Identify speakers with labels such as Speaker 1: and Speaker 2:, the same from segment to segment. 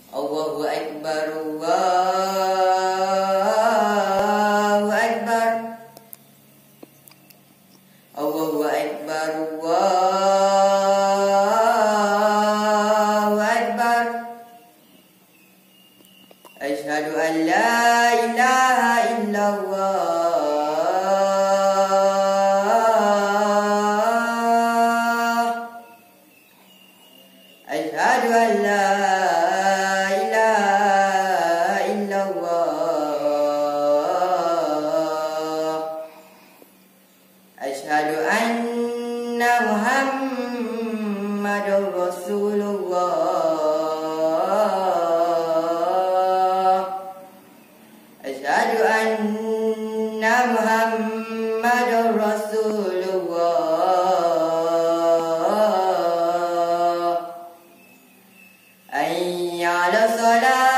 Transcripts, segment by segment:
Speaker 1: Allahu Akbar, Allahu Akbar, Allahu Akbar, Allahu Akbar. Asyhadu an la ilaha illallah. Asyhadu an la Asyhadu anna Muhammadur Rasulullah. Asyhadu anna Muhammadur Rasulullah. Hayya 'alas shalah.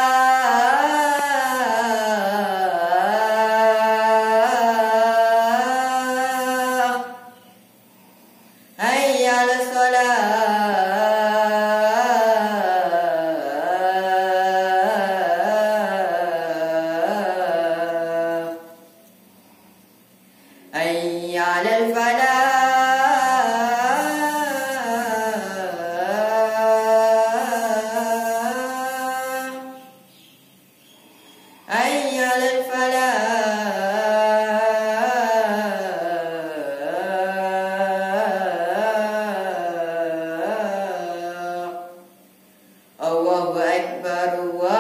Speaker 1: Hayya 'alas salah. Hayya 'alal falah. Hayya 'alal falah. Allahu Akbar,